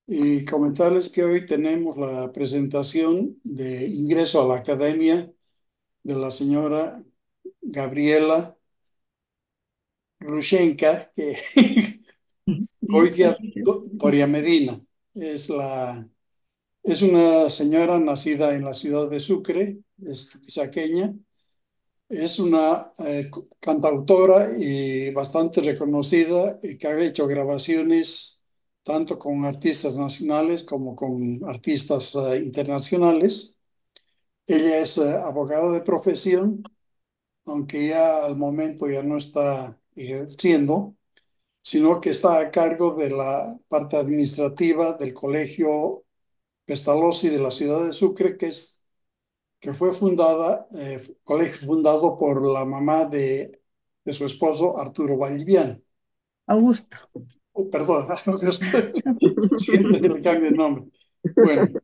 y comentarles que hoy tenemos la presentación de ingreso a la academia de la señora Gabriela Rushenka, que hoy Sí, día así se. Doria Medina. Es una señora nacida en la ciudad de Sucre, es chuquisaqueña. Es una cantautora y bastante reconocida y que ha hecho grabaciones tanto con artistas nacionales como con artistas internacionales. Ella es abogada de profesión, aunque ya al momento ya no está ejerciendo, sino que está a cargo de la parte administrativa del Colegio Pestalozzi de la ciudad de Sucre, que fue colegio fundado por la mamá de su esposo, Arturo Vallivian. Augusto. Oh, perdón, siempre le cambio el nombre. Bueno,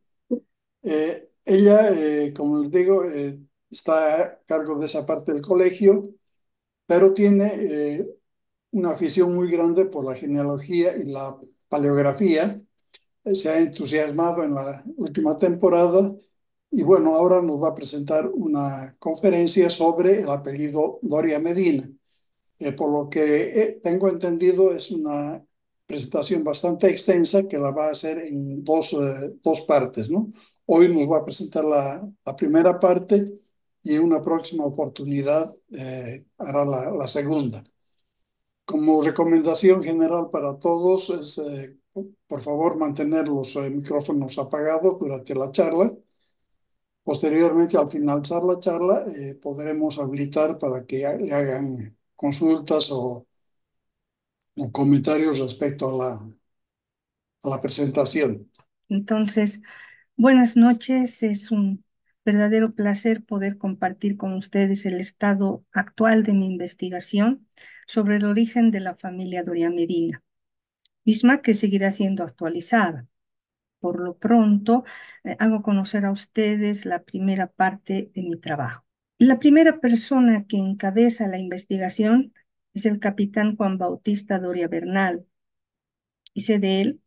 ella, como les digo, está a cargo de esa parte del colegio, pero tiene una afición muy grande por la genealogía y la paleografía. Se ha entusiasmado en la última temporada y bueno, ahora nos va a presentar una conferencia sobre el apellido Doria Medina. Por lo que tengo entendido, es una presentación bastante extensa que la va a hacer en dos partes, ¿no? Hoy nos va a presentar la primera parte y en una próxima oportunidad hará la segunda. Como recomendación general para todos es, por favor, mantener los micrófonos apagados durante la charla. Posteriormente, al finalizar la charla, podremos habilitar para que le hagan consultas o comentarios respecto a la presentación. Entonces, buenas noches. Es un verdadero placer poder compartir con ustedes el estado actual de mi investigación sobre el origen de la familia Doria Medina, misma que seguirá siendo actualizada. Por lo pronto, hago conocer a ustedes la primera parte de mi trabajo. La primera persona que encabeza la investigación es el capitán Juan Bautista Doria Bernal, y sé de él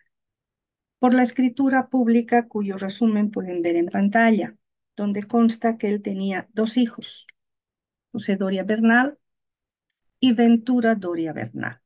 por la escritura pública cuyo resumen pueden ver en pantalla, donde consta que él tenía dos hijos, José Doria Bernal y Ventura Doria Bernal,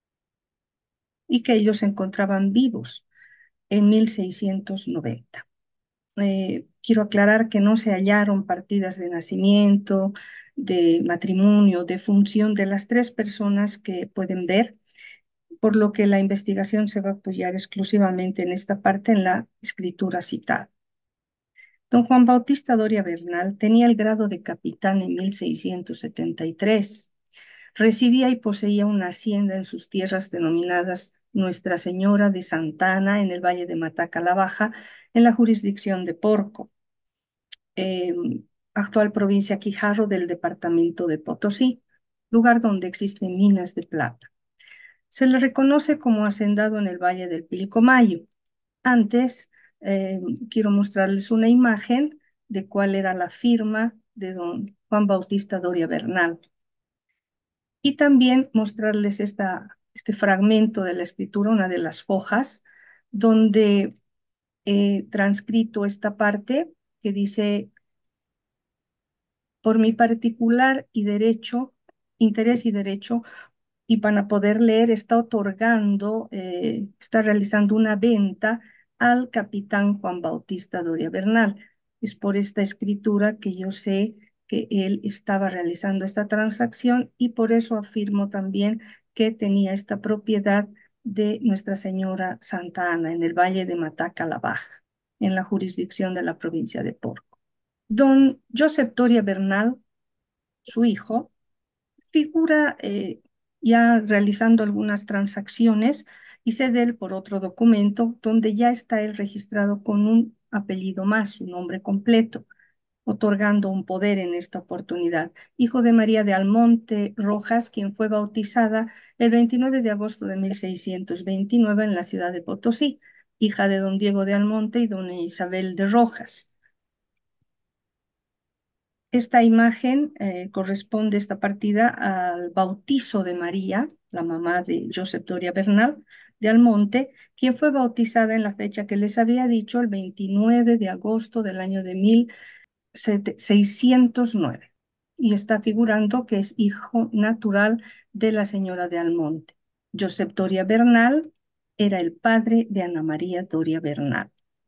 y que ellos se encontraban vivos en 1690. Quiero aclarar que no se hallaron partidas de nacimiento, de matrimonio, de función de las tres personas que pueden ver, por lo que la investigación se va a apoyar exclusivamente en esta parte, en la escritura citada. Don Juan Bautista Doria Bernal tenía el grado de capitán en 1673. Residía y poseía una hacienda en sus tierras denominadas Nuestra Señora de Santa Ana en el Valle de Mataca la Baja, en la jurisdicción de Porco, eh, actual provincia Quijarro del departamento de Potosí, lugar donde existen minas de plata. Se le reconoce como hacendado en el Valle del Pilcomayo. Antes, eh, quiero mostrarles una imagen de cuál era la firma de don Juan Bautista Doria Bernal y también mostrarles este fragmento de la escritura, una de las hojas, donde he transcrito esta parte que dice: por mi particular y derecho, interés y derecho, y para poder leer, está realizando una venta al capitán Juan Bautista Doria Bernal. Es por esta escritura que yo sé que él estaba realizando esta transacción y por eso afirmo también que tenía esta propiedad de Nuestra Señora Santa Ana en el Valle de Mataca la Baja, en la jurisdicción de la provincia de Porco. Don Josep Doria Bernal, su hijo, figura ya realizando algunas transacciones y sé de él por otro documento donde ya está él registrado con un apellido más, su nombre completo, otorgando un poder en esta oportunidad. Hijo de María de Almonte Rojas, quien fue bautizada el 29 de agosto de 1629 en la ciudad de Potosí, hija de don Diego de Almonte y dona Isabel de Rojas. Esta imagen corresponde, esta partida, al bautizo de María, la mamá de Josep Doria Bernal de Almonte, quien fue bautizada en la fecha que les había dicho, el 29 de agosto del año de 1609. Y está figurando que es hijo natural de la señora de Almonte. Josep Doria Bernal era el padre de Ana María Doria Bernal.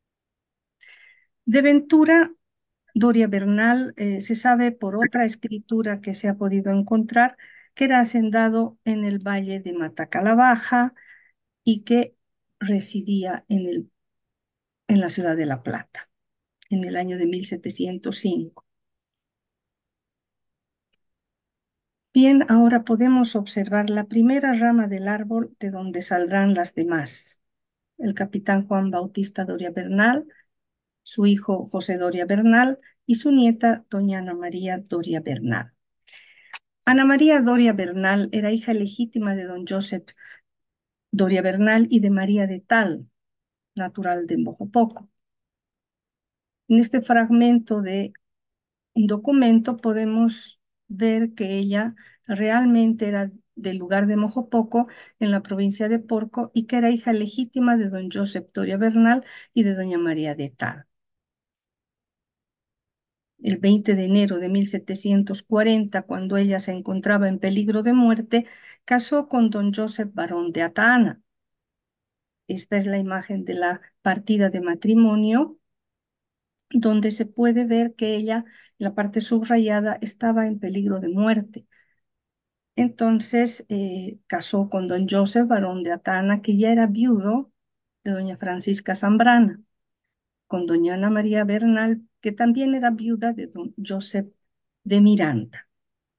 De Ventura Doria Bernal se sabe por otra escritura que se ha podido encontrar que era hacendado en el valle de Matacalabaja y que residía en la ciudad de La Plata en el año de 1705. Bien, ahora podemos observar la primera rama del árbol de donde saldrán las demás. El capitán Juan Bautista Doria Bernal, su hijo José Doria Bernal y su nieta doña Ana María Doria Bernal. Ana María Doria Bernal era hija legítima de don Josep Doria Bernal y de María de Tal, natural de Mojopoco. En este fragmento de un documento podemos ver que ella realmente era del lugar de Mojopoco, en la provincia de Porco, y que era hija legítima de don Josep Doria Bernal y de doña María de Tal. El 20 de enero de 1740, cuando ella se encontraba en peligro de muerte, casó con don Josep Barón de Ataana. Esta es la imagen de la partida de matrimonio, donde se puede ver que ella, en la parte subrayada, estaba en peligro de muerte. Entonces casó con don Joseph Barón de Atana, que ya era viudo de doña Francisca Zambrana, con doña Ana María Bernal, que también era viuda de don Joseph de Miranda.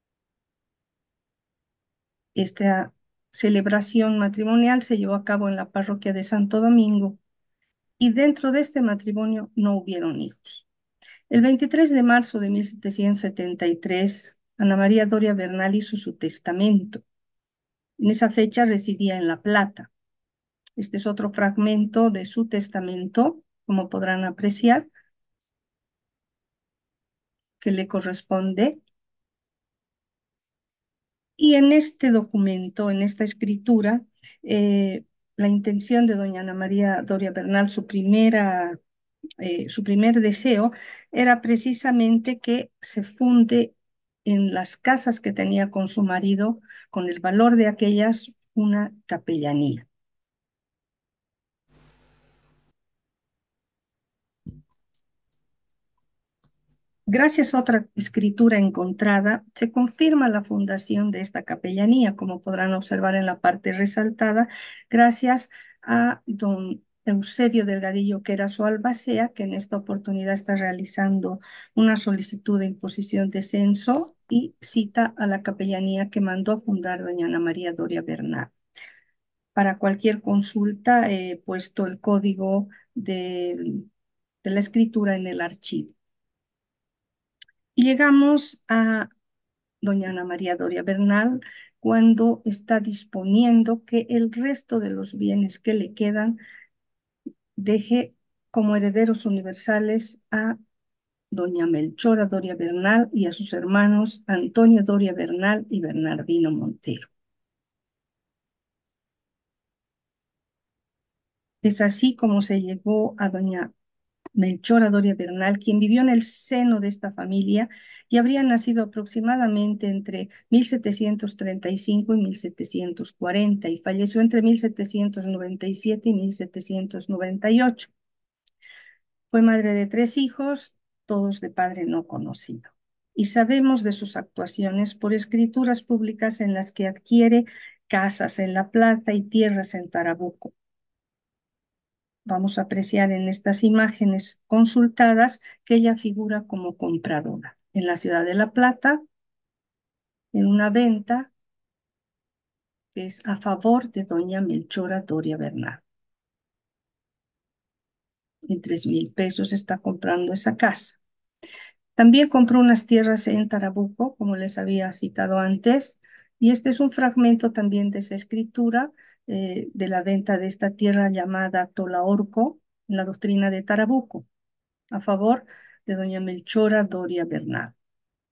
Esta celebración matrimonial se llevó a cabo en la parroquia de Santo Domingo y dentro de este matrimonio no hubieron hijos. El 23 de marzo de 1773, Ana María Doria Bernal hizo su testamento. En esa fecha residía en La Plata. Este es otro fragmento de su testamento, como podrán apreciar, que le corresponde. Y en este documento, en esta escritura, la intención de doña Ana María Doria Bernal, su primer deseo era precisamente que se funde en las casas que tenía con su marido, con el valor de aquellas, una capellanía. Gracias a otra escritura encontrada, se confirma la fundación de esta capellanía, como podrán observar en la parte resaltada, gracias a don Eusebio Delgadillo, que era su albacea, que en esta oportunidad está realizando una solicitud de imposición de censo y cita a la capellanía que mandó fundar doña Ana María Doria Bernal. Para cualquier consulta he puesto el código de la escritura en el archivo. Y llegamos a doña Ana María Doria Bernal cuando está disponiendo que el resto de los bienes que le quedan deje como herederos universales a doña Melchora Doria Bernal y a sus hermanos Antonio Doria Bernal y Bernardino Montero. Es así como se llegó a doña Melchora Doria Bernal, quien vivió en el seno de esta familia y habría nacido aproximadamente entre 1735 y 1740 y falleció entre 1797 y 1798. Fue madre de 3 hijos, todos de padre no conocido. Y sabemos de sus actuaciones por escrituras públicas en las que adquiere casas en La Plata y tierras en Tarabuco. Vamos a apreciar en estas imágenes consultadas que ella figura como compradora en la ciudad de La Plata, en una venta que es a favor de doña Melchora Doria Bernal. En 3,000 pesos está comprando esa casa. También compró unas tierras en Tarabuco, como les había citado antes, y este es un fragmento también de esa escritura de la venta de esta tierra llamada Tolaorco, en la doctrina de Tarabuco, a favor de doña Melchora Doria Bernal.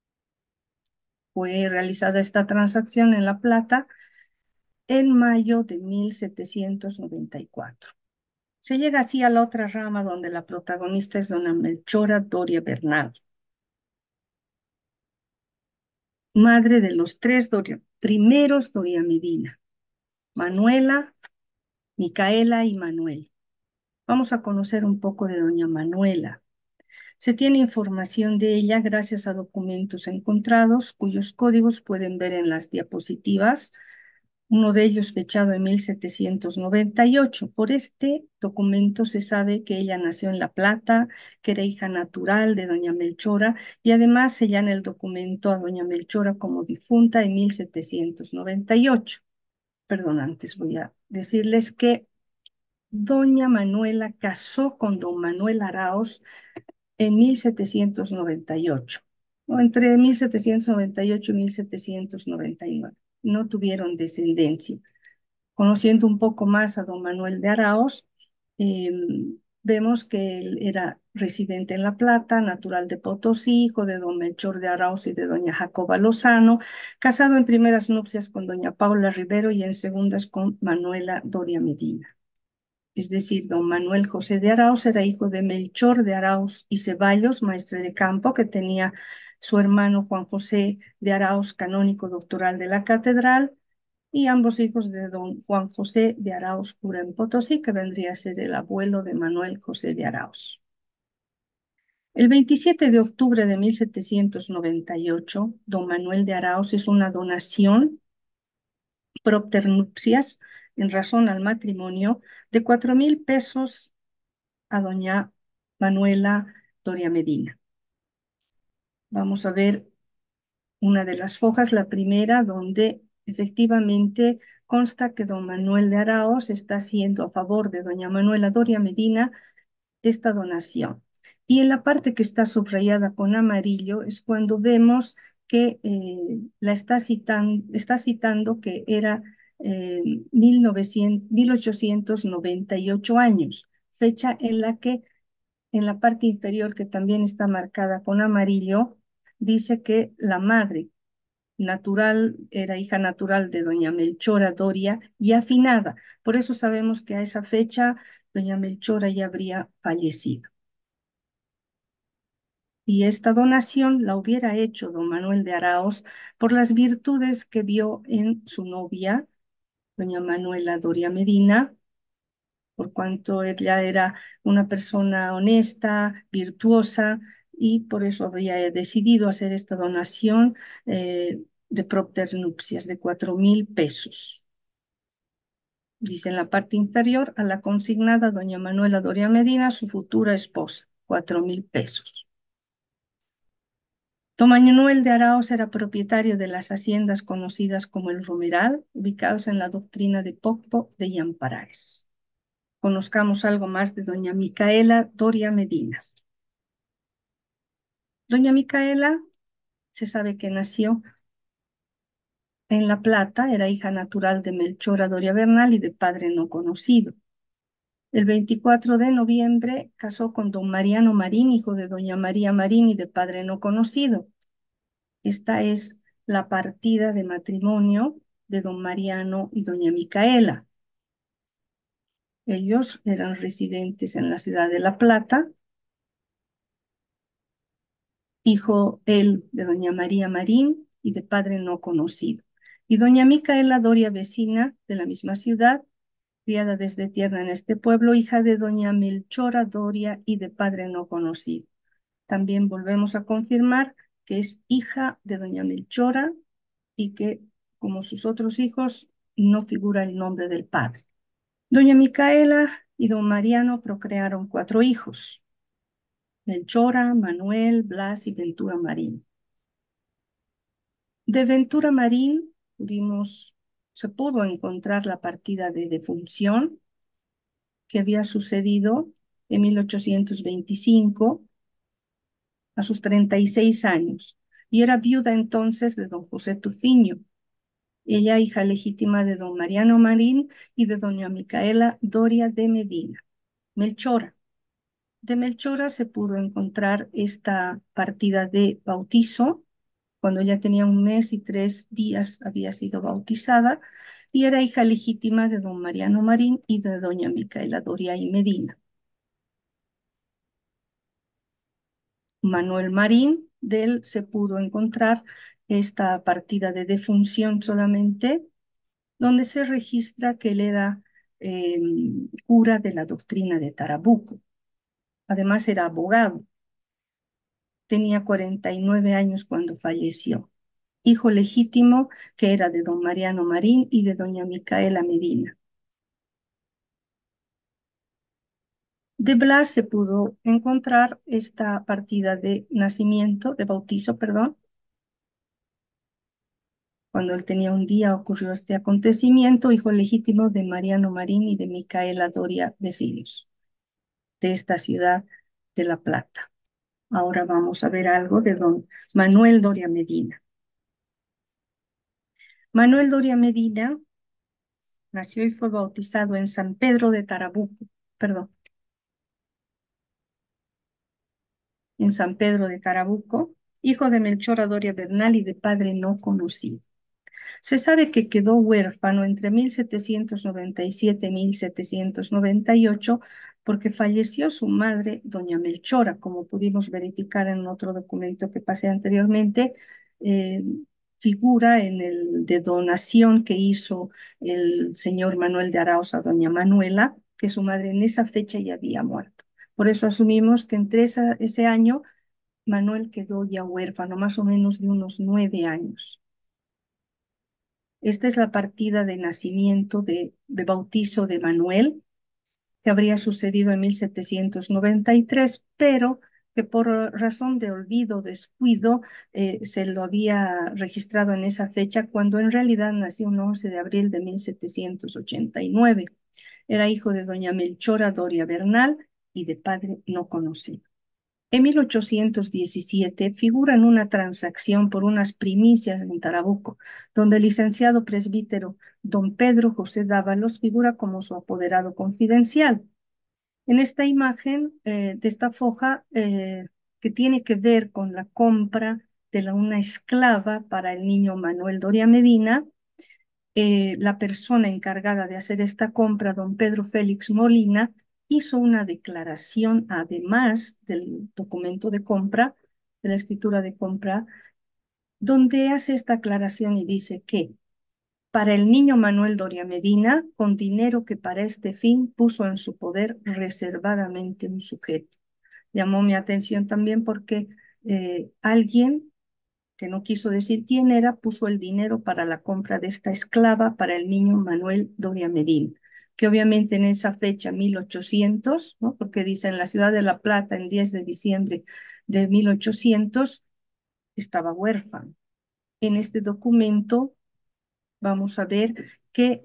Fue realizada esta transacción en La Plata en mayo de 1794. Se llega así a la otra rama donde la protagonista es doña Melchora Doria Bernal, madre de los tres primeros Doria Medina, Manuela, Micaela y Manuel. Vamos a conocer un poco de doña Manuela. Se tiene información de ella gracias a documentos encontrados, cuyos códigos pueden ver en las diapositivas. Uno de ellos fechado en 1798. Por este documento se sabe que ella nació en La Plata, que era hija natural de doña Melchora, y además sellan el documento a doña Melchora como difunta en 1798. Perdón, antes voy a decirles que doña Manuela casó con don Manuel Araoz en 1798, o entre 1798 y 1799. No tuvieron descendencia. Conociendo un poco más a don Manuel de Araoz, eh, vemos que él era residente en La Plata, natural de Potosí, hijo de don Melchor de Araoz y de doña Jacoba Lozano, casado en primeras nupcias con doña Paula Rivero y en segundas con Manuela Doria Medina. Es decir, don Manuel José de Araoz era hijo de Melchor de Araoz y Ceballos, maestre de campo, que tenía su hermano Juan José de Araoz, canónigo doctoral de la catedral, y ambos hijos de don Juan José de Araoz, cura en Potosí, que vendría a ser el abuelo de Manuel José de Araoz. El 27 de octubre de 1798, don Manuel de Araoz hizo una donación propter nuptias en razón al matrimonio de 4,000 pesos a doña Manuela Doria Medina. Vamos a ver una de las fojas, la primera, donde efectivamente consta que don Manuel de Araoz está haciendo a favor de doña Manuela Doria Medina esta donación. Y en la parte que está subrayada con amarillo es cuando vemos que está citando que era 1898 años, fecha en la que en la parte inferior, que también está marcada con amarillo, dice que la madre natural era hija natural de doña Melchora Doria y afinada. Por eso sabemos que a esa fecha doña Melchora ya habría fallecido. Y esta donación la hubiera hecho don Manuel de Araoz por las virtudes que vio en su novia, doña Manuela Doria Medina, por cuanto ella era una persona honesta, virtuosa, y por eso había decidido hacer esta donación de propter nupcias de 4,000 pesos. Dice en la parte inferior, a la consignada doña Manuela Doria Medina, su futura esposa, 4,000 pesos. Don Manuel de Araoz era propietario de las haciendas conocidas como el Romeral, ubicados en la doctrina de Pocpo de Yamparaes. Conozcamos algo más de doña Micaela Doria Medina. Doña Micaela se sabe que nació en La Plata, era hija natural de Melchora Doria Bernal y de padre no conocido. El 24 de noviembre casó con don Mariano Marín, hijo de doña María Marín y de padre no conocido. Esta es la partida de matrimonio de don Mariano y doña Micaela. Ellos eran residentes en la ciudad de La Plata, hijo él de doña María Marín y de padre no conocido. Y doña Micaela Doria, vecina de la misma ciudad, criada desde tierna en este pueblo, hija de doña Melchora Doria y de padre no conocido. También volvemos a confirmar que es hija de doña Melchora y que, como sus otros hijos, no figura el nombre del padre. Doña Micaela y don Mariano procrearon 4 hijos: Melchora, Manuel, Blas y Ventura Marín. De Ventura Marín se pudo encontrar la partida de defunción que había sucedido en 1825 a sus 36 años, y era viuda entonces de don José Tufiño, ella hija legítima de don Mariano Marín y de doña Micaela Doria de Medina. Melchora. De Melchora se pudo encontrar esta partida de bautizo Cuando ya tenía 1 mes y 3 días había sido bautizada y era hija legítima de don Mariano Marín y de doña Micaela Doria y Medina. Manuel Marín, de él se pudo encontrar esta partida de defunción solamente, donde se registra que él era cura de la doctrina de Tarabuco. Además era abogado. Tenía 49 años cuando falleció. Hijo legítimo que era de don Mariano Marín y de doña Micaela Medina. De Blas se pudo encontrar esta partida de nacimiento, de bautizo, perdón. Cuando él tenía un día ocurrió este acontecimiento, hijo legítimo de Mariano Marín y de Micaela Doria Vecinos, de esta ciudad de La Plata. Ahora vamos a ver algo de don Manuel Doria Medina. Manuel Doria Medina nació y fue bautizado en San Pedro de Tarabuco, perdón, en San Pedro de Tarabuco, hijo de Melchora Doria Bernal y de padre no conocido. Se sabe que quedó huérfano entre 1797 y 1798 porque falleció su madre, doña Melchora, como pudimos verificar en otro documento que pasé anteriormente, eh, figura en el de donación que hizo el señor Manuel de Arauz a doña Manuela, que su madre en esa fecha ya había muerto. Por eso asumimos que entre ese año Manuel quedó ya huérfano, más o menos de unos 9 años. Esta es la partida de nacimiento de bautizo de Manuel, que habría sucedido en 1793, pero que por razón de olvido, descuido, se lo había registrado en esa fecha, cuando en realidad nació un 11 de abril de 1789. Era hijo de doña Melchora Doria Bernal y de padre no conocido. En 1817 figura en una transacción por unas primicias en Tarabuco, donde el licenciado presbítero don Pedro José Dávalos figura como su apoderado confidencial. En esta imagen de esta foja que tiene que ver con la compra de una esclava para el niño Manuel Doria Medina, la persona encargada de hacer esta compra, don Pedro Félix Molina, hizo una declaración, además del documento de compra, de la escritura de compra, donde hace esta aclaración y dice que para el niño Manuel Doria Medina, con dinero que para este fin puso en su poder reservadamente un sujeto. Llamó mi atención también porque alguien que no quiso decir quién era, puso el dinero para la compra de esta esclava para el niño Manuel Doria Medina, que obviamente en esa fecha, 1800, ¿no? Porque dice en la ciudad de La Plata, en 10 de diciembre de 1800, estaba huérfano. En este documento vamos a ver que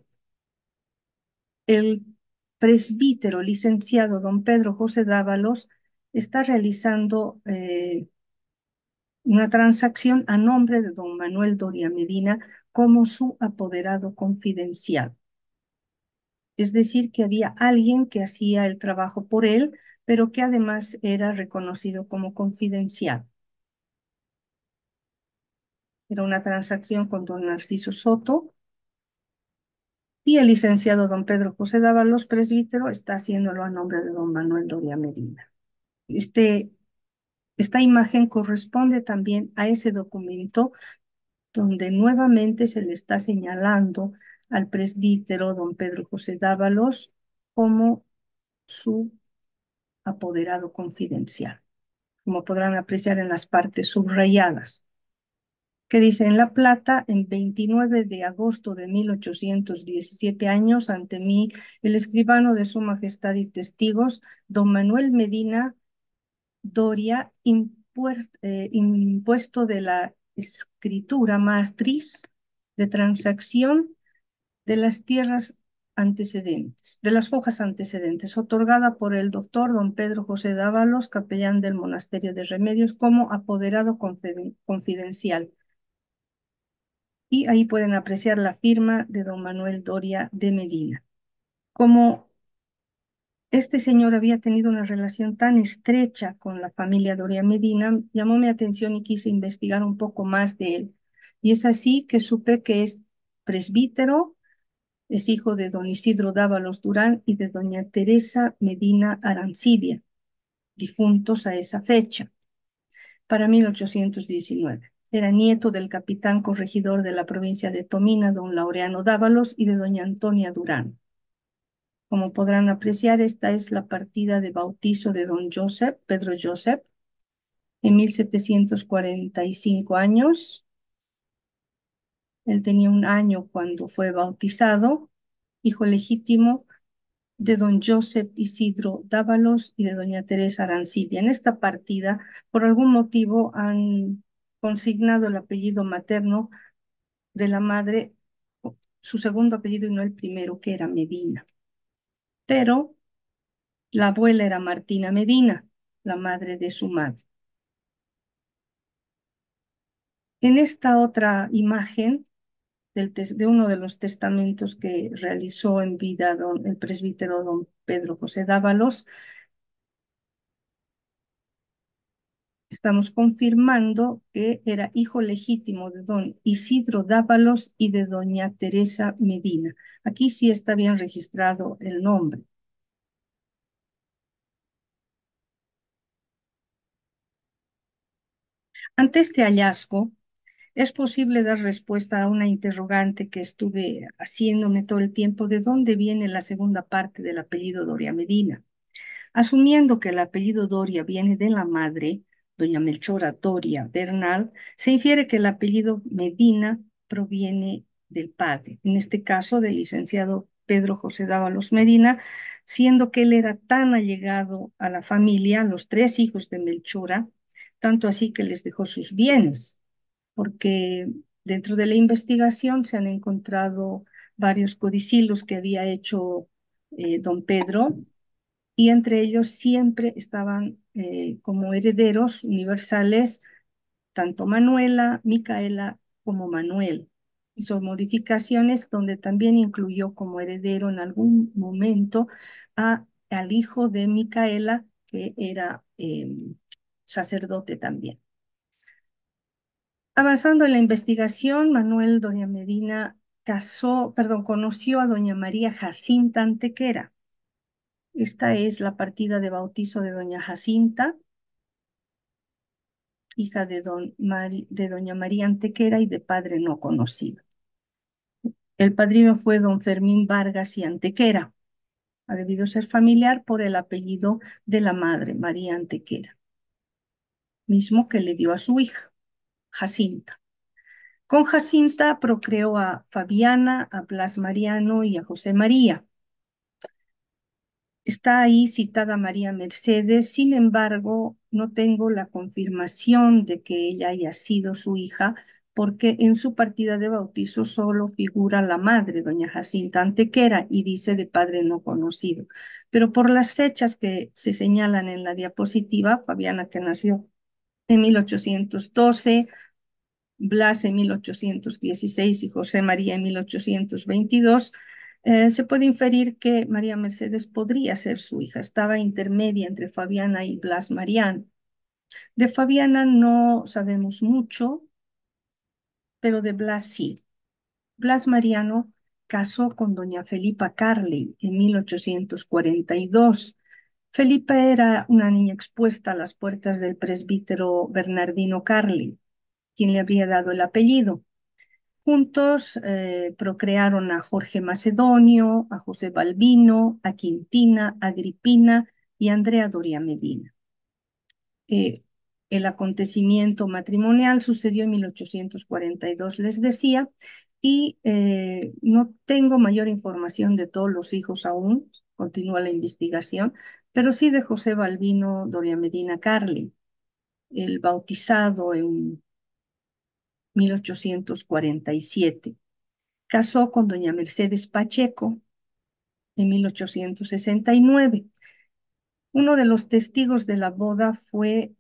el presbítero licenciado don Pedro José Dávalos está realizando una transacción a nombre de don Manuel Doria Medina como su apoderado confidencial. Es decir, que había alguien que hacía el trabajo por él, pero que además era reconocido como confidencial. Era una transacción con don Narciso Soto y el licenciado don Pedro José Dávalos, presbítero, está haciéndolo a nombre de don Manuel Doria Medina. Esta imagen corresponde también a ese documento donde nuevamente se le está señalando al presbítero don Pedro José Dávalos como su apoderado confidencial, como podrán apreciar en las partes subrayadas, que dice en La Plata, en 29 de agosto de 1817 años, ante mí, el escribano de su majestad y testigos, don Manuel Medina Doria, impuesto de la escritura matriz de transacción de las tierras antecedentes, de las hojas antecedentes, otorgada por el doctor don Pedro José Dávalos, capellán del monasterio de Remedios, como apoderado confidencial. Y ahí pueden apreciar la firma de don Manuel Doria de Medina. Como Este señor había tenido una relación tan estrecha con la familia Doria Medina, llamó mi atención y quise investigar un poco más de él. Y es así que supe que es presbítero, es hijo de don Isidro Dávalos Durán y de doña Teresa Medina Arancibia, difuntos a esa fecha, para 1819. Era nieto del capitán corregidor de la provincia de Tomina, don Laureano Dávalos, y de doña Antonia Durán. Como podrán apreciar, esta es la partida de bautizo de don Joseph, Pedro Joseph, en 1745 años. Él tenía un año cuando fue bautizado, hijo legítimo de don Joseph Isidro Dávalos y de doña Teresa Arancibia. En esta partida, por algún motivo, han consignado el apellido materno de la madre, su segundo apellido y no el primero, que era Medina. Pero la abuela era Martina Medina, la madre de su madre. En esta otra imagen de uno de los testamentos que realizó en vida el presbítero don Pedro José Dávalos, estamos confirmando que era hijo legítimo de don Isidro Dávalos y de doña Teresa Medina. Aquí sí está bien registrado el nombre. Ante este hallazgo, es posible dar respuesta a una interrogante que estuve haciéndome todo el tiempo: ¿de dónde viene la segunda parte del apellido Doria Medina? Asumiendo que el apellido Doria viene de la madre, doña Melchora Doria Bernal, se infiere que el apellido Medina proviene del padre, en este caso del licenciado Pedro José Dávalos Medina, siendo que él era tan allegado a la familia, a los tres hijos de Melchora, tanto así que les dejó sus bienes, porque dentro de la investigación se han encontrado varios codicillos que había hecho don Pedro, y entre ellos siempre estaban como herederos universales tanto Manuela, Micaela como Manuel. Hizo modificaciones donde también incluyó como heredero en algún momento al hijo de Micaela, que era sacerdote también. Avanzando en la investigación, Manuel Doña Medina conoció a doña María Jacinta Antequera. Esta es la partida de bautizo de doña Jacinta, hija de doña María Antequera y de padre no conocido. El padrino fue don Fermín Vargas y Antequera. Ha debido ser familiar por el apellido de la madre, María Antequera, mismo que le dio a su hija, Jacinta. Con Jacinta procreó a Fabiana, a Blas Mariano y a José María. Está ahí citada María Mercedes, sin embargo, no tengo la confirmación de que ella haya sido su hija, porque en su partida de bautizo solo figura la madre, doña Jacinta Antequera, y dice de padre no conocido. Pero por las fechas que se señalan en la diapositiva, Fabiana, que nació en 1812, Blas en 1816 y José María en 1822, se puede inferir que María Mercedes podría ser su hija. Estaba intermedia entre Fabiana y Blas Mariano. De Fabiana no sabemos mucho, pero de Blas sí. Blas Mariano casó con doña Felipa Carli en 1842. Felipa era una niña expuesta a las puertas del presbítero Bernardino Carli, quien le habría dado el apellido. Juntos procrearon a Jorge Macedonio, a José Balbino, a Quintina, a Agripina y a Andrea Doria Medina. El acontecimiento matrimonial sucedió en 1842, les decía, y no tengo mayor información de todos los hijos aún, continúa la investigación, pero sí de José Balbino Doria Medina Carli, el bautizado en 1847. Casó con doña Mercedes Pacheco en 1869. Uno de los testigos de la boda fue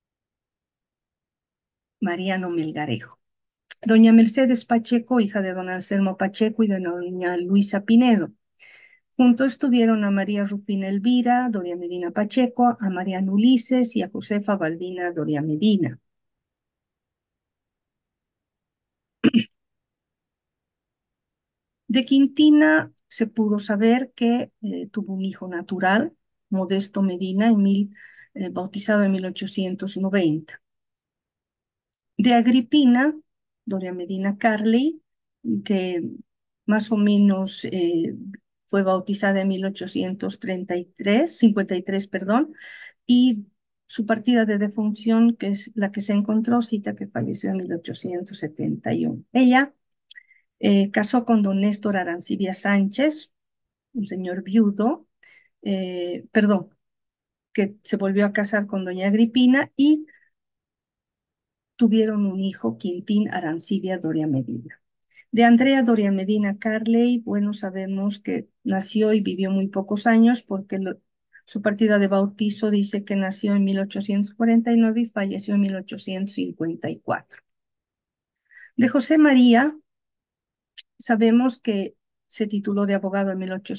Mariano Melgarejo. Doña Mercedes Pacheco, hija de don Anselmo Pacheco y de doña Luisa Pinedo. Juntos tuvieron a María Rufina Elvira Doria Medina Pacheco, a Mariano Ulises y a Josefa Balbina Doria Medina. De Quintina se pudo saber que tuvo un hijo natural, Modesto Medina, bautizado en 1890. De Agripina, Doria Medina Carley, que más o menos fue bautizada en 1853, perdón, y su partida de defunción, que es la que se encontró, cita que falleció en 1871. Ella casó con don Néstor Arancibia Sánchez, un señor viudo, perdón, que se volvió a casar con doña Agripina y tuvieron un hijo, Quintín Arancibia Doria Medina. De Andrea Doria Medina Carley, bueno, sabemos que nació y vivió muy pocos años porque su partida de bautizo dice que nació en 1849 y falleció en 1854. De José María, sabemos que se tituló de abogado en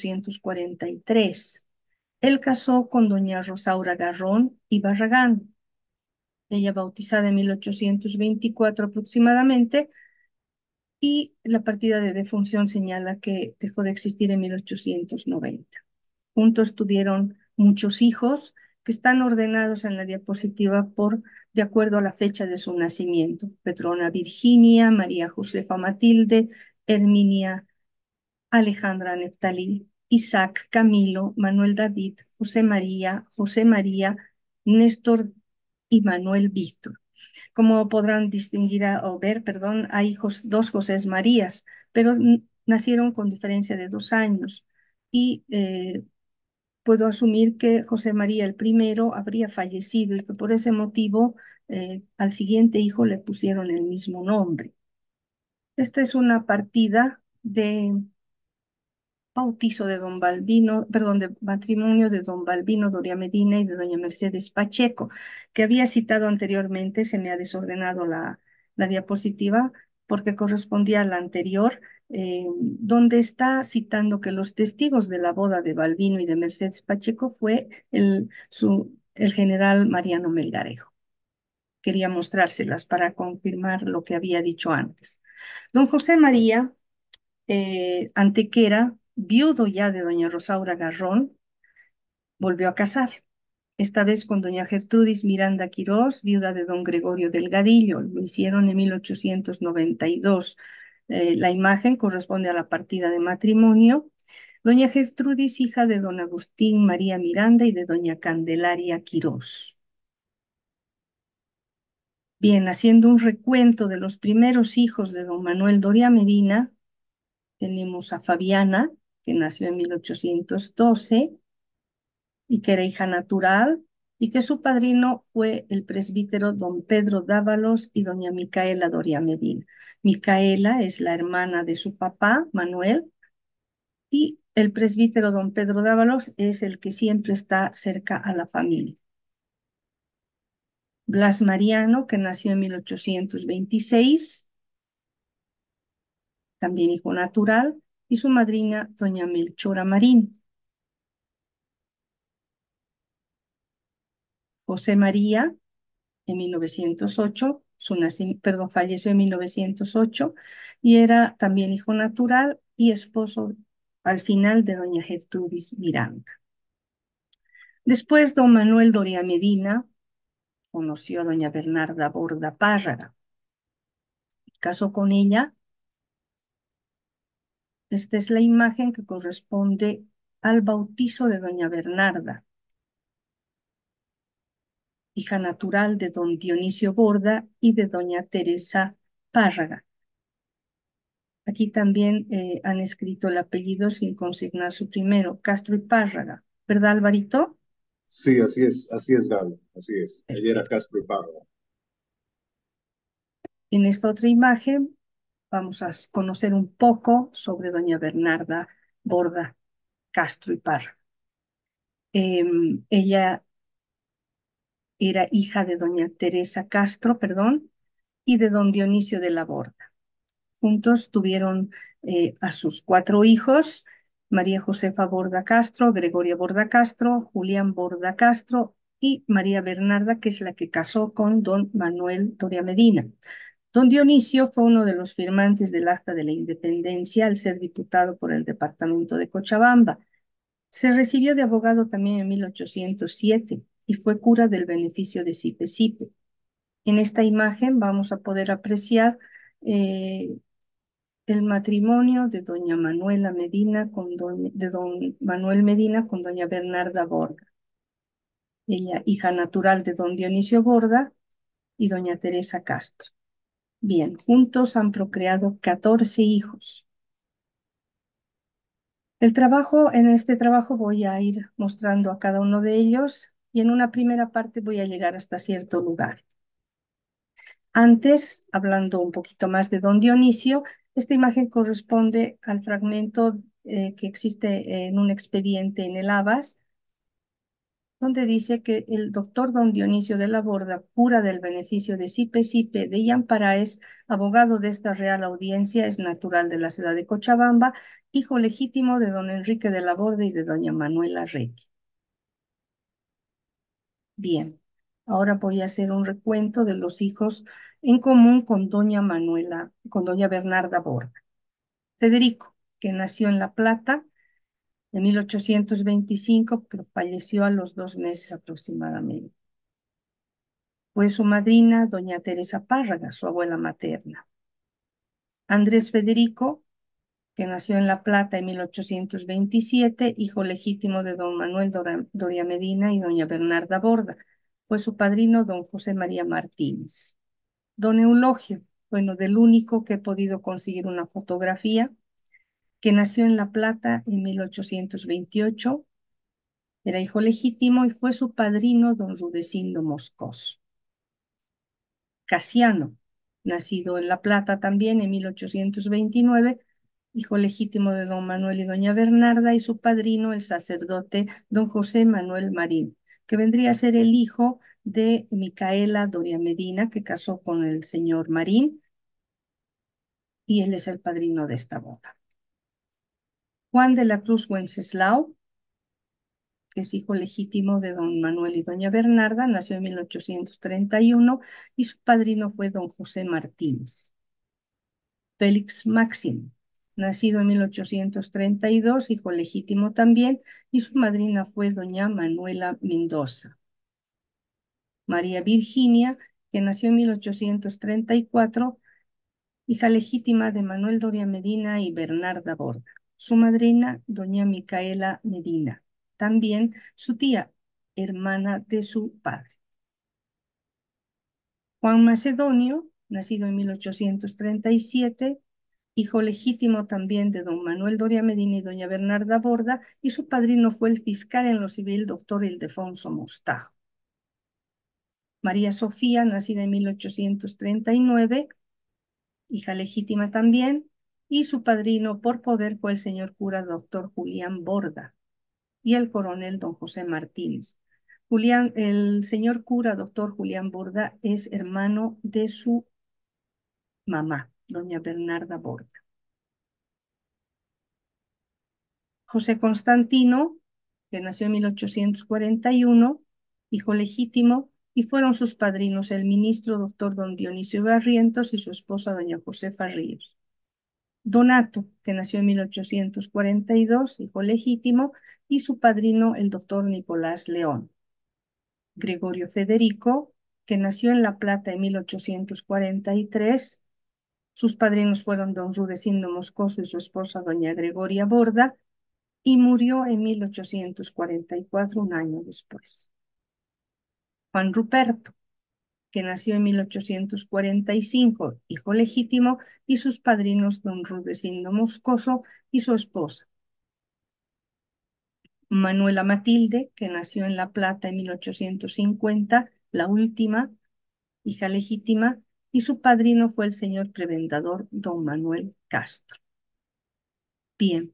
1843. Él casó con doña Rosaura Garrón y Barragán, ella bautizada en 1824 aproximadamente, y la partida de defunción señala que dejó de existir en 1890. Juntos tuvieron muchos hijos que están ordenados en la diapositiva de acuerdo a la fecha de su nacimiento: Petrona Virginia, María Josefa Matilde, Herminia Alejandra Neftalí, Isaac Camilo, Manuel David, José María, Néstor y Manuel Víctor. Como podrán distinguir o ver, perdón, hay dos Josés Marías, pero nacieron con diferencia de 2 años. Y puedo asumir que José María el primero habría fallecido y que por ese motivo al siguiente hijo le pusieron el mismo nombre. Esta es una partida de bautizo de don Balbino, perdón, de matrimonio de don Balbino Doria Medina y de doña Mercedes Pacheco, que había citado anteriormente. Se me ha desordenado la diapositiva porque correspondía a la anterior, donde está citando que los testigos de la boda de Balbino y de Mercedes Pacheco fue el general Mariano Melgarejo. Quería mostrárselas para confirmar lo que había dicho antes. Don José María Antequera, viudo ya de doña Rosaura Garrón, volvió a casar, esta vez con doña Gertrudis Miranda Quirós, viuda de don Gregorio Delgadillo. Lo hicieron en 1892. La imagen corresponde a la partida de matrimonio. Doña Gertrudis, hija de don Agustín María Miranda y de doña Candelaria Quirós. Bien, haciendo un recuento de los primeros hijos de don Manuel Doria Medina, tenemos a Fabiana, que nació en 1812 y que era hija natural, y que su padrino fue el presbítero don Pedro Dávalos y doña Micaela Doria Medina. Micaela es la hermana de su papá, Manuel, y el presbítero don Pedro Dávalos es el que siempre está cerca a la familia. Blas Mariano, que nació en 1826, también hijo natural, y su madrina, doña Melchora Marín. José María, en 1908, falleció en 1908, y era también hijo natural y esposo al final de doña Gertrudis Miranda. Después, don Manuel Doria Medina conoció a doña Bernarda Borda Párraga, casó con ella. Esta es la imagen que corresponde al bautizo de doña Bernarda, hija natural de don Dionisio Borda y de doña Teresa Párraga. Aquí también han escrito el apellido sin consignar su primero, Castro y Párraga, ¿verdad, Alvarito? Sí, así es, Gaby, así es. Ella era Castro y Párraga. En esta otra imagen vamos a conocer un poco sobre doña Bernarda Borda Castro y Párraga. Ella era hija de doña Teresa Castro, perdón, y de don Dionisio de la Borda. Juntos tuvieron a sus 4 hijos, María Josefa Borda Castro, Gregoria Borda Castro, Julián Borda Castro y María Bernarda, que es la que casó con don Manuel Doria Medina. Don Dionisio fue uno de los firmantes del Acta de la Independencia al ser diputado por el departamento de Cochabamba. Se recibió de abogado también en 1807 y fue cura del beneficio de Sipe-Sipe. En esta imagen vamos a poder apreciar el matrimonio de doña Manuela Medina de don Manuel Medina con doña Bernarda Borda. Ella, hija natural de don Dionisio Borda y doña Teresa Castro. Bien, juntos han procreado 14 hijos. En este trabajo voy a ir mostrando a cada uno de ellos y en una primera parte voy a llegar hasta cierto lugar. Antes, hablando un poquito más de don Dionisio, esta imagen corresponde al fragmento que existe en un expediente en el Abas, donde dice que el doctor don Dionisio de la Borda, cura del beneficio de Sipe-Sipe de Yamparaes, abogado de esta Real Audiencia, es natural de la ciudad de Cochabamba, hijo legítimo de don Enrique de la Borda y de doña Manuela Requi. Bien, ahora voy a hacer un recuento de los hijos en común con doña Bernarda Borda. Federico, que nació en La Plata en 1825, pero falleció a los 2 meses aproximadamente. Fue su madrina, doña Teresa Párraga, su abuela materna. Andrés Federico, que nació en La Plata en 1827, hijo legítimo de don Manuel Doria Medina y doña Bernarda Borda. Fue su padrino don José María Martínez. Don Eulogio, bueno, del único que he podido conseguir una fotografía, que nació en La Plata en 1828, era hijo legítimo y fue su padrino don Rudecindo Moscoso. Casiano, nacido en La Plata también en 1829, hijo legítimo de don Manuel y doña Bernarda, y su padrino, el sacerdote don José Manuel Marín, que vendría a ser el hijo de Micaela Doria Medina, que casó con el señor Marín, y él es el padrino de esta boda. Juan de la Cruz Wenceslao, que es hijo legítimo de don Manuel y doña Bernarda, nació en 1831 y su padrino fue don José Martínez. Félix Máximo, nacido en 1832, hijo legítimo también, y su madrina fue doña Manuela Mendoza. María Virginia, que nació en 1834, hija legítima de Manuel Doria Medina y Bernarda Borda. Su madrina, doña Micaela Medina. También su tía, hermana de su padre. Juan Macedonio, nacido en 1837, hijo legítimo también de don Manuel Doria Medina y doña Bernarda Borda, y su padrino fue el fiscal en lo civil, doctor Ildefonso Mostajo. María Sofía, nacida en 1839, hija legítima también, y su padrino por poder fue el señor cura doctor Julián Borda y el coronel don José Martínez. El señor cura doctor Julián Borda es hermano de su mamá, doña Bernarda Borda. José Constantino, que nació en 1841, hijo legítimo, y fueron sus padrinos el ministro doctor don Dionisio Barrientos y su esposa doña Josefa Ríos. Donato, que nació en 1842, hijo legítimo, y su padrino el doctor Nicolás León. Gregorio Federico, que nació en La Plata en 1843, sus padrinos fueron don Rudecindo Moscoso y su esposa doña Gregoria Borda, y murió en 1844, un año después. Juan Ruperto, que nació en 1845, hijo legítimo, y sus padrinos don Rudecindo Moscoso y su esposa. Manuela Matilde, que nació en La Plata en 1850, la última, hija legítima, y su padrino fue el señor prebendador don Manuel Castro. Bien.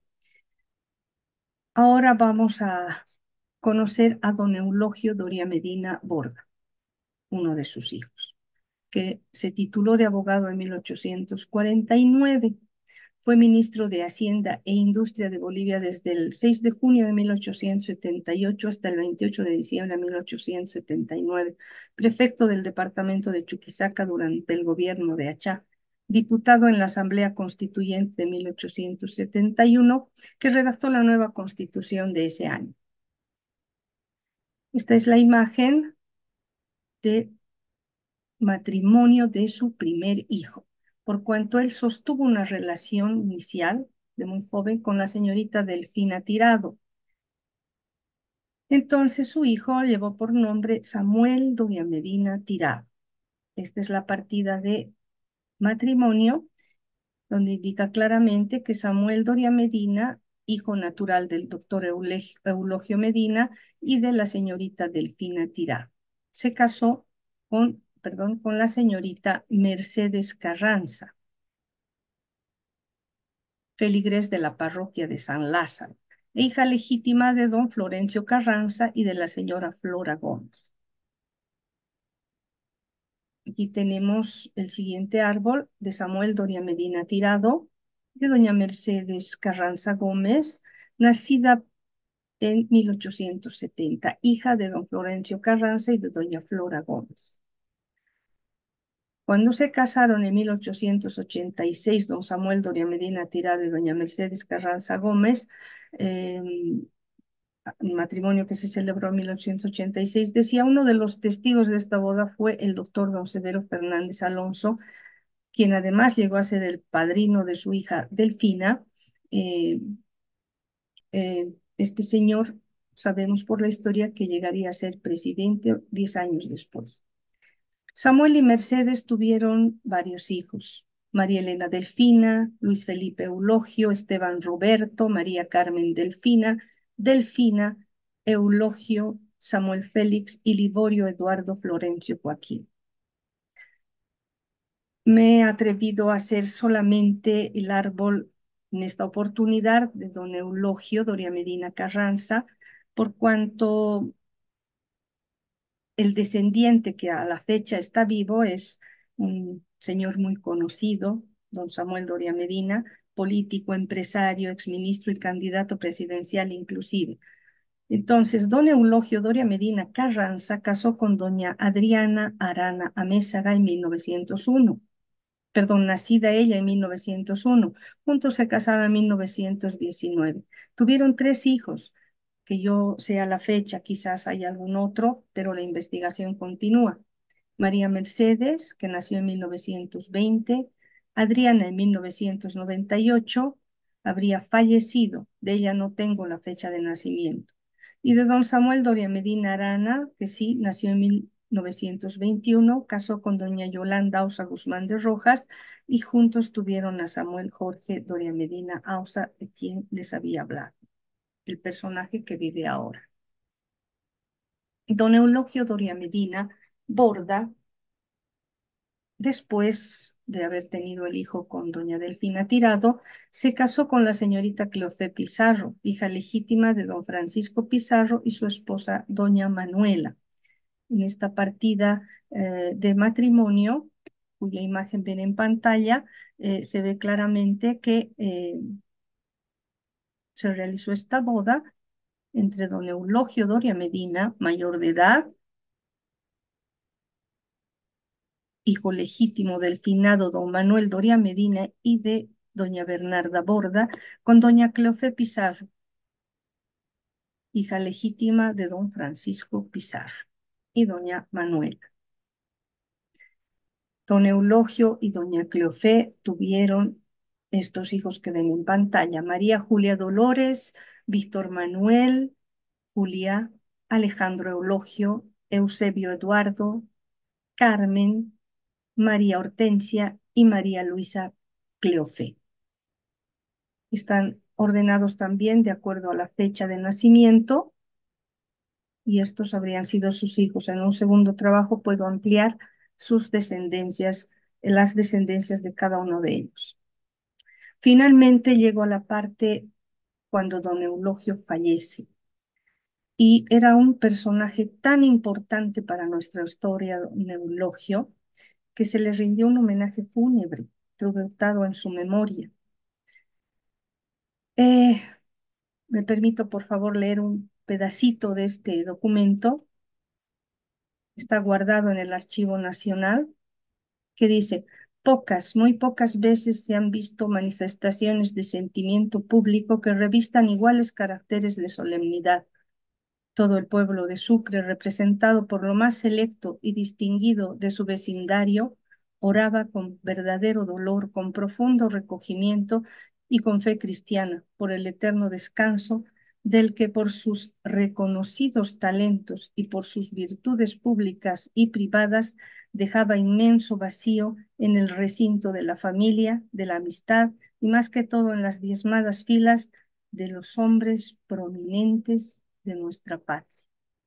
Ahora vamos a conocer a don Eulogio Doria Medina Borda, uno de sus hijos, que se tituló de abogado en 1849. Fue ministro de Hacienda e Industria de Bolivia desde el 6 de junio de 1878 hasta el 28 de diciembre de 1879, prefecto del departamento de Chuquisaca durante el gobierno de Achá, diputado en la Asamblea Constituyente de 1871, que redactó la nueva constitución de ese año. Esta es la imagen de matrimonio de su primer hijo, por cuanto él sostuvo una relación inicial de muy joven con la señorita Delfina Tirado. Entonces su hijo llevó por nombre Samuel Doria Medina Tirado. Esta es la partida de matrimonio, donde indica claramente que Samuel Doria Medina, hijo natural del doctor Eulogio Medina y de la señorita Delfina Tirado, se casó con la señorita Mercedes Carranza, feligres de la parroquia de San Lázaro, e hija legítima de don Florencio Carranza y de la señora Flora Gómez. Aquí tenemos el siguiente árbol de Samuel Doria Medina Tirado, de doña Mercedes Carranza Gómez, nacida en 1870, hija de don Florencio Carranza y de doña Flora Gómez. Cuando se casaron en 1886, don Samuel Doria Medina Tirado y doña Mercedes Carranza Gómez, un matrimonio que se celebró en 1886, decía, uno de los testigos de esta boda fue el doctor don Severo Fernández Alonso, quien además llegó a ser el padrino de su hija Delfina. Este señor, sabemos por la historia que llegaría a ser presidente 10 años después. Samuel y Mercedes tuvieron varios hijos: María Elena Delfina, Luis Felipe Eulogio, Esteban Roberto, María Carmen Delfina, Delfina, Eulogio, Samuel Félix y Liborio Eduardo Florencio Joaquín. Me he atrevido a hacer solamente el árbol en esta oportunidad de don Eulogio Doria Medina Carranza, por cuanto el descendiente que a la fecha está vivo es un señor muy conocido, don Samuel Doria Medina, político, empresario, exministro y candidato presidencial inclusive. Entonces, don Eulogio Doria Medina Carranza casó con doña Adriana Arana Amézaga en 1901. Nacida ella en 1901. Juntos se casaron en 1919. Tuvieron 3 hijos, que yo sé a la fecha, quizás hay algún otro, pero la investigación continúa. María Mercedes, que nació en 1920, Adriana en 1998, habría fallecido, de ella no tengo la fecha de nacimiento. Y de don Samuel Doria Medina Arana, que sí, nació en 1921, casó con doña Yolanda Ausa Guzmán de Rojas y juntos tuvieron a Samuel Jorge Doria Medina Ausa, de quien les había hablado, el personaje que vive ahora. Don Eulogio Doria Medina Borda, después de haber tenido el hijo con doña Delfina Tirado, se casó con la señorita Cleofé Pizarro, hija legítima de don Francisco Pizarro y su esposa doña Manuela. En esta partida de matrimonio, cuya imagen ven en pantalla, se ve claramente que se realizó esta boda entre don Eulogio Doria Medina, mayor de edad, hijo legítimo del finado don Manuel Doria Medina y de doña Bernarda Borda, con doña Cleofé Pizarro, hija legítima de don Francisco Pizarro y doña Manuela. Don Eulogio y doña Cleofé tuvieron estos hijos que ven en pantalla: María Julia Dolores, Víctor Manuel, Julia, Alejandro Eulogio, Eusebio Eduardo, Carmen, María Hortensia y María Luisa Cleofé. Están ordenados también de acuerdo a la fecha de nacimiento y estos habrían sido sus hijos. En un segundo trabajo puedo ampliar sus descendencias, las descendencias de cada uno de ellos. Finalmente llego a la parte cuando don Eulogio fallece. Y era un personaje tan importante para nuestra historia, don Eulogio, que se le rindió un homenaje fúnebre tributado en su memoria. Eh, Me permito, por favor, leer un pedacito de este documento. Está guardado en el Archivo Nacional, que dice: pocas, muy pocas veces se han visto manifestaciones de sentimiento público que revistan iguales caracteres de solemnidad. Todo el pueblo de Sucre, representado por lo más selecto y distinguido de su vecindario, oraba con verdadero dolor, con profundo recogimiento y con fe cristiana por el eterno descanso del que por sus reconocidos talentos y por sus virtudes públicas y privadas dejaba inmenso vacío en el recinto de la familia, de la amistad y más que todo en las diezmadas filas de los hombres prominentes de nuestra patria.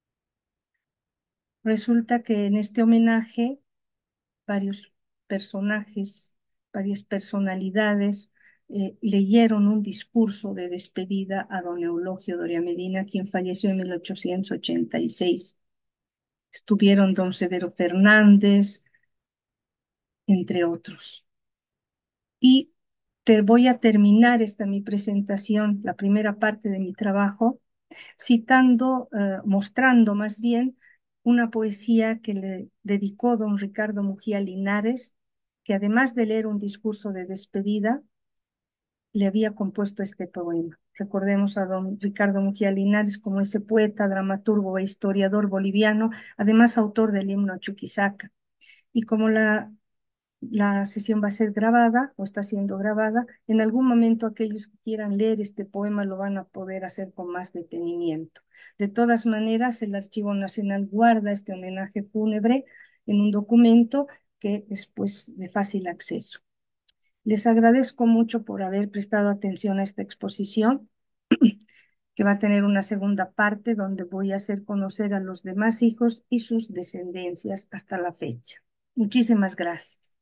Resulta que en este homenaje varios personajes, varias personalidades leyeron un discurso de despedida a don Eulogio Doria Medina, quien falleció en 1886. Estuvieron don Severo Fernández, entre otros. Y te voy a terminar esta mi presentación, la primera parte de mi trabajo, citando, mostrando más bien una poesía que le dedicó don Ricardo Mujía Linares, que además de leer un discurso de despedida, le había compuesto este poema. Recordemos a don Ricardo Mujía Linares como ese poeta, dramaturgo e historiador boliviano, además autor del himno a Chuquisaca. Y como la sesión va a ser grabada o está siendo grabada, en algún momento aquellos que quieran leer este poema lo van a poder hacer con más detenimiento. De todas maneras, el Archivo Nacional guarda este homenaje fúnebre en un documento que es pues de fácil acceso. Les agradezco mucho por haber prestado atención a esta exposición, que va a tener una segunda parte donde voy a hacer conocer a los demás hijos y sus descendencias hasta la fecha. Muchísimas gracias.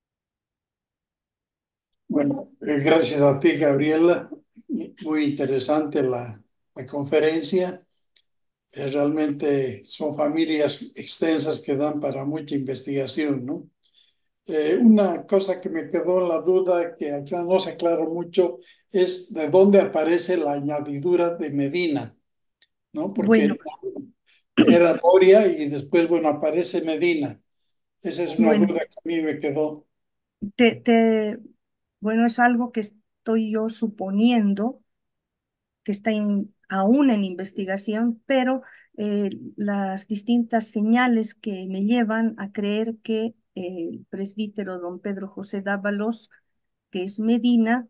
Bueno, gracias a ti, Gabriela. Muy interesante la conferencia. Realmente son familias extensas que dan para mucha investigación, ¿no? Una cosa que me quedó en la duda, que al final no se aclaró mucho, es de dónde aparece la añadidura de Medina, ¿no? Bueno, Porque era Doria y después, bueno, aparece Medina. Esa es una bueno, duda que a mí me quedó. te, te- bueno, es algo que estoy yo suponiendo que está aún en investigación, pero las distintas señales que me llevan a creer que el presbítero don Pedro José Dávalos, que es Medina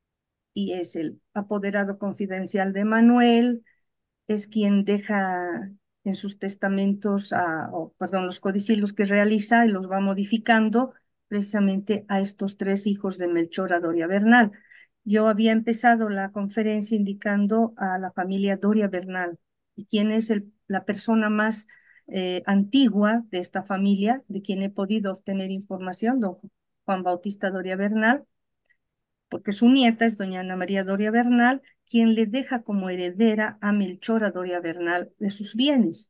y es el apoderado confidencial de Manuel, es quien deja en sus testamentos, perdón, los codicilios que realiza y los va modificando precisamente a estos tres hijos de Melchora Doria Bernal. Yo había empezado la conferencia indicando a la familia Doria Bernal y quién es la persona más antigua de esta familia, de quien he podido obtener información, don Juan Bautista Doria Bernal, porque su nieta es doña Ana María Doria Bernal, quien le deja como heredera a Melchora Doria Bernal de sus bienes.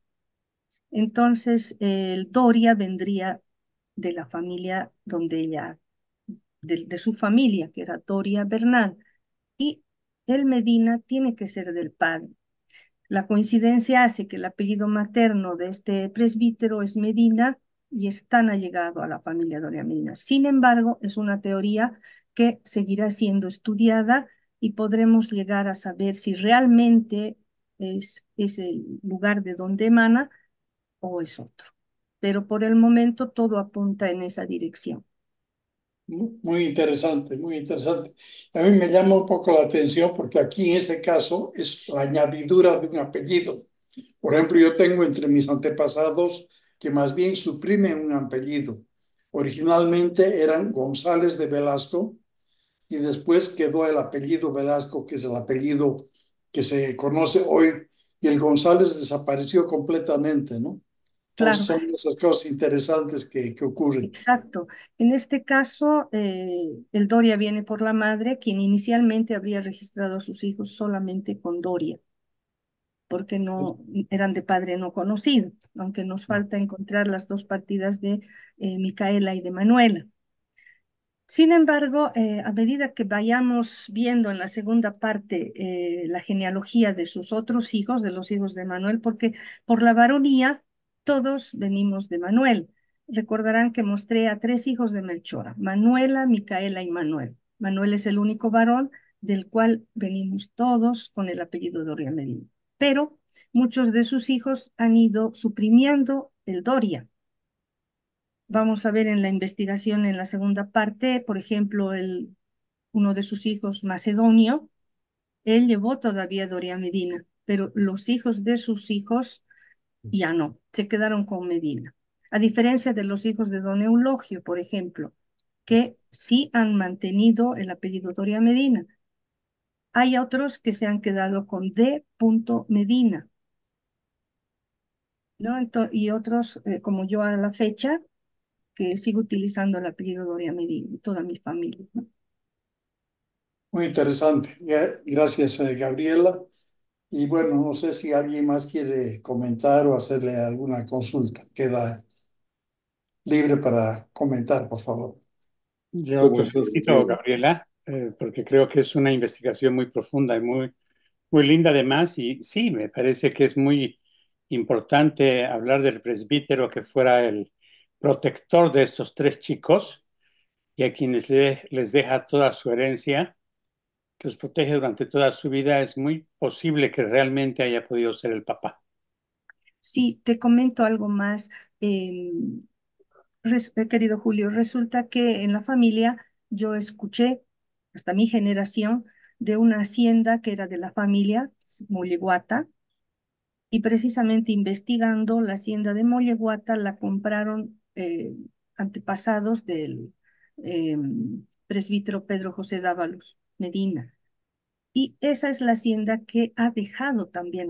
Entonces, el Doria vendría de la familia donde ella, de su familia, que era Doria Bernal, y el Medina tiene que ser del padre. La coincidencia hace que el apellido materno de este presbítero es Medina y es tan allegado a la familia Doria Medina. Sin embargo, es una teoría que seguirá siendo estudiada y podremos llegar a saber si realmente es el lugar de donde emana o es otro. Pero por el momento todo apunta en esa dirección. Muy interesante, muy interesante. A mí me llama un poco la atención porque aquí en este caso es la añadidura de un apellido. Por ejemplo, yo tengo entre mis antepasados que más bien suprimen un apellido. Originalmente eran González de Velasco y después quedó el apellido Velasco, que es el apellido que se conoce hoy, y el González desapareció completamente, ¿no? Entonces Claro, son esas cosas interesantes que ocurren. exacto. En este caso, el Doria viene por la madre, quien inicialmente habría registrado a sus hijos solamente con Doria, porque no eran de padre no conocido, aunque nos falta encontrar las dos partidas de Micaela y de Manuela. Sin embargo, a medida que vayamos viendo en la segunda parte la genealogía de sus otros hijos, de los hijos de Manuel, porque por la varonía todos venimos de Manuel. Recordarán que mostré a 3 hijos de Melchora, Manuela, Micaela y Manuel. Manuel es el único varón del cual venimos todos con el apellido Doria Medina. Pero muchos de sus hijos han ido suprimiendo el Doria. Vamos a ver en la investigación en la segunda parte, por ejemplo, uno de sus hijos, Macedonio, él llevó todavía Doria Medina, pero los hijos de sus hijos ya no, se quedaron con Medina. A diferencia de los hijos de don Eulogio, por ejemplo, que sí han mantenido el apellido Doria Medina. Hay otros que se han quedado con D. Medina, ¿no? Y otros, como yo a la fecha, que sigo utilizando el apellido Doria Medina, toda mi familia, ¿no? Muy interesante. Gracias, Gabriela. Y bueno, no sé si alguien más quiere comentar o hacerle alguna consulta. Queda libre para comentar, por favor. Yo ¿Cómo te estás, felicito, Gabriela? Gabriela, porque creo que es una investigación muy profunda y muy linda además. Y sí, me parece que es muy importante hablar del presbítero que fuera el protector de estos 3 chicos y a quienes les deja toda su herencia, que los protege durante toda su vida. Es muy posible que realmente haya podido ser el papá. Sí, te comento algo más, querido Julio. Resulta que en la familia yo escuché, hasta mi generación, de una hacienda que era de la familia, Molleguata, y precisamente investigando la hacienda de Molleguata la compraron antepasados del presbítero Pedro José Dávalos Medina. Y esa es la hacienda que ha dejado también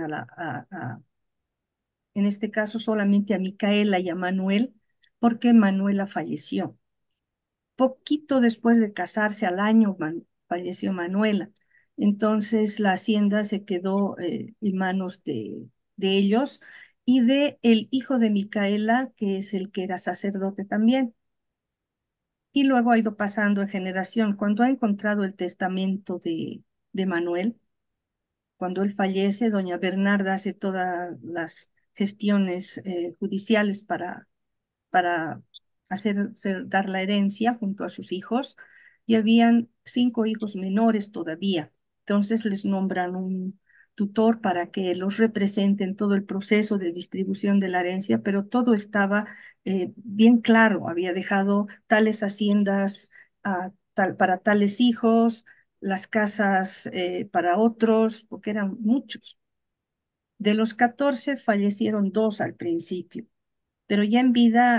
en este caso solamente a Micaela y a Manuel, porque Manuela falleció. Poquito después de casarse, al año, falleció Manuela. Entonces la hacienda se quedó en manos de ellos y de el hijo de Micaela, que es el que era sacerdote también. Y luego ha ido pasando de generación. Cuando ha encontrado el testamento de Manuel, cuando él fallece, doña Bernarda hace todas las gestiones judiciales para dar la herencia junto a sus hijos, y habían 5 hijos menores todavía. Entonces les nombran un tutor para que los represente en todo el proceso de distribución de la herencia, pero todo estaba bien claro. Había dejado tales haciendas para tales hijos, las casas para otros, porque eran muchos. De los 14 fallecieron 2 al principio, pero ya en vida,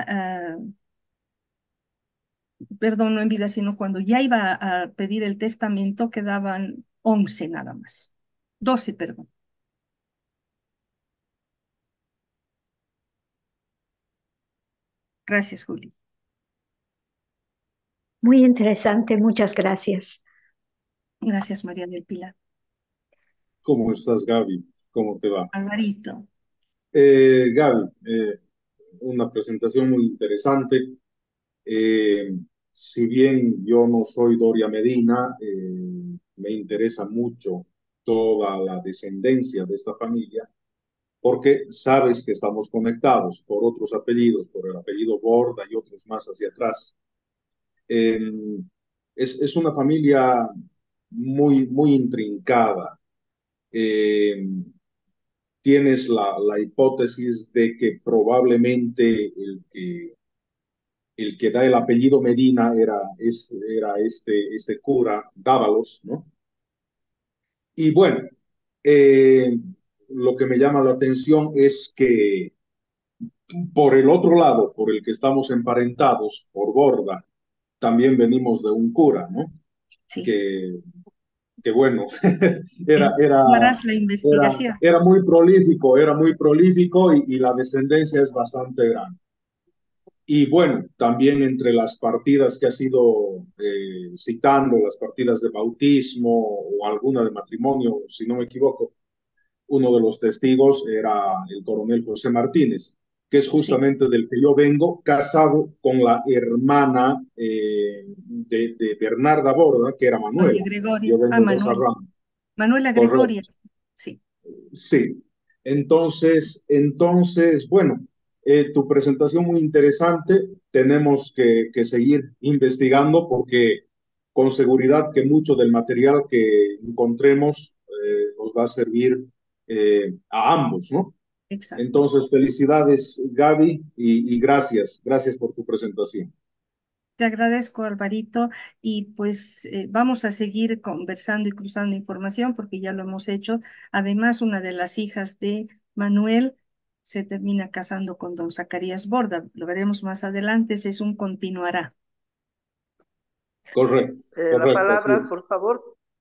perdón, no en vida, sino cuando ya iba a pedir el testamento, quedaban 11 nada más. 12, perdón. Gracias, Juli. Muy interesante, muchas gracias. Gracias, María del Pilar. ¿Cómo estás, Gaby? ¿Cómo te va? Alvarito. Gaby, una presentación muy interesante. Si bien yo no soy Doria Medina, me interesa mucho toda la descendencia de esta familia, porque sabes que estamos conectados por otros apellidos, por el apellido Borda y otros más hacia atrás. Eh, es una familia muy intrincada. Eh, Tienes la hipótesis de que probablemente el que da el apellido Medina era este cura Dávalos, ¿no? Y bueno, lo que me llama la atención es que por el otro lado, por el que estamos emparentados, por Borda, también venimos de un cura, ¿no? Sí. Que bueno, Tú harás la investigación. era muy prolífico y la descendencia es bastante grande. Y bueno, también entre las partidas que ha sido citando, las partidas de bautismo o alguna de matrimonio, si no me equivoco, uno de los testigos era el coronel José Martínez. que es Sí, justamente del que yo vengo, casado con la hermana de Bernarda Borda, que era doña Manuela. Gregoria. Yo Ah, vengo de esa Manuel. rama. Manuela Correcto. Gregoria. Sí, Sí. Entonces, bueno, tu presentación muy interesante. Tenemos que seguir investigando porque con seguridad que mucho del material que encontremos nos va a servir a ambos, ¿no? exacto. Entonces, felicidades, Gaby, y gracias. Gracias por tu presentación. Te agradezco, Alvarito, y pues vamos a seguir conversando y cruzando información porque ya lo hemos hecho. Además, una de las hijas de Manuel se termina casando con don Zacarías Borda. Lo veremos más adelante, ese es un continuará. Correcto, La correcto, así palabra, es. por favor.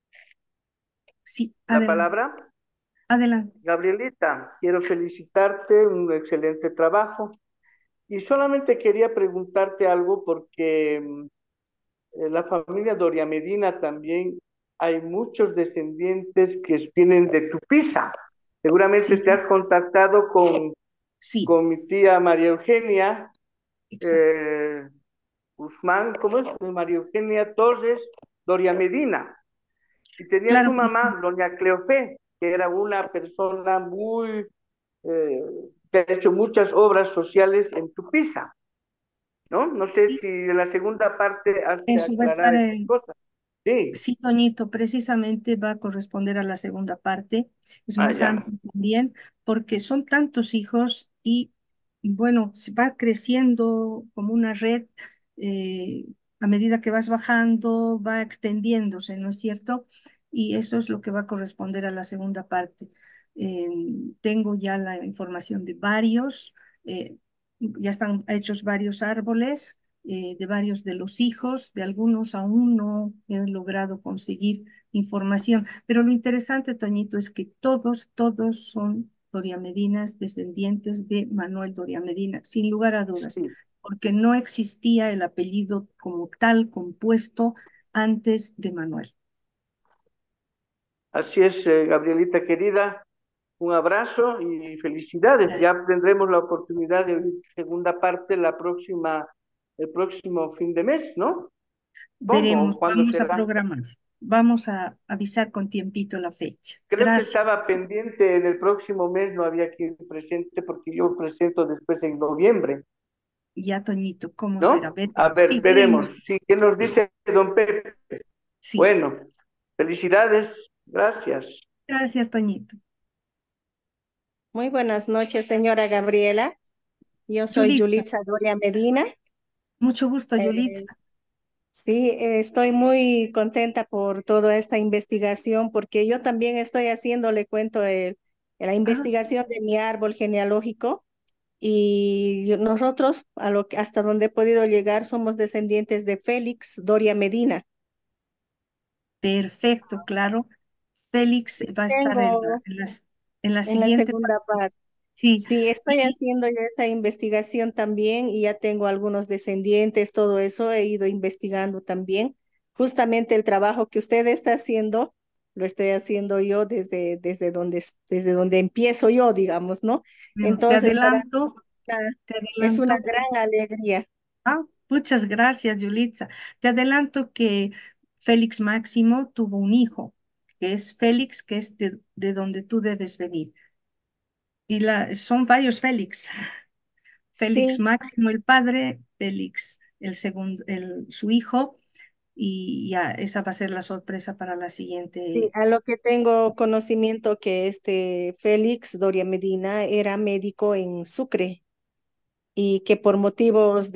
Sí, La adelante, palabra. adelante. Gabrielita, quiero felicitarte, un excelente trabajo. Y solamente quería preguntarte algo porque la familia Doria Medina también hay muchos descendientes que vienen de Tupiza. Seguramente Sí, te has contactado sí, con mi tía María Eugenia exacto. eh, Guzmán, ¿cómo es? María Eugenia Torres Doria Medina. Y tenía su Claro que sí. mamá, doña Cleofé, que era una persona eh, que ha hecho muchas obras sociales en Tupiza, ¿no? No sé Sí, si en la segunda parte has de eso va a aclarar estar estas cosas. Sí, sí, Toñito, precisamente va a corresponder a la segunda parte. Es ah, más ya. amplio también, porque son tantos hijos y, bueno, se va creciendo como una red eh, a medida que vas bajando, va extendiéndose, ¿no es cierto? Y eso es lo que va a corresponder a la segunda parte. Eh, Tengo ya la información de varios, eh, ya están hechos varios árboles de varios de los hijos, de algunos aún no he logrado conseguir información, pero lo interesante, Toñito, es que todos son Doria Medinas, descendientes de Manuel Doria Medina, sin lugar a dudas, Sí, porque no existía el apellido como tal compuesto antes de Manuel. así es, Gabrielita querida. Un abrazo y felicidades. Gracias. Ya tendremos la oportunidad de oír segunda parte el próximo fin de mes, ¿no? Veremos, Pongo, ¿cuándo vamos a será? programar, vamos a avisar con tiempito la fecha. Creo que Gracias. estaba pendiente en el próximo mes, no había quien presente porque yo presento después en noviembre, Ya, Toñito, ¿cómo será? ¿no? A Veremos. Sí, ver, veremos. veremos. Sí, ¿qué nos dice don Pepe? Sí. Bueno, felicidades, gracias. Gracias, Toñito. Muy buenas noches, señora Gabriela. Yo soy Yulitza, Yulitza Doria Medina. mucho gusto, Yulitza. Eh, sí, estoy muy contenta por toda esta investigación porque yo también estoy haciendo, le cuento, la Ah, investigación de mi árbol genealógico y nosotros, hasta donde he podido llegar, somos descendientes de Félix Doria Medina. perfecto, claro. Félix va a estar Tengo en la en la siguiente segunda parte. parte. Sí, Sí, estoy y haciendo ya esta investigación también y ya tengo algunos descendientes, todo eso he ido investigando también. Justamente el trabajo que usted está haciendo, lo estoy haciendo yo desde donde empiezo yo, digamos, ¿no? bueno, Entonces, te es una adelanto gran que, alegría. muchas gracias, Yulitza. Te adelanto que Félix Máximo tuvo un hijo, que es Félix, que es de donde tú debes venir. Y son varios Félix. Félix Sí, Máximo el padre, Félix el segundo, su hijo, y ya esa va a ser la sorpresa para la sí, siguiente. a lo que tengo conocimiento que este Félix Doria Medina era médico en Sucre y que por motivos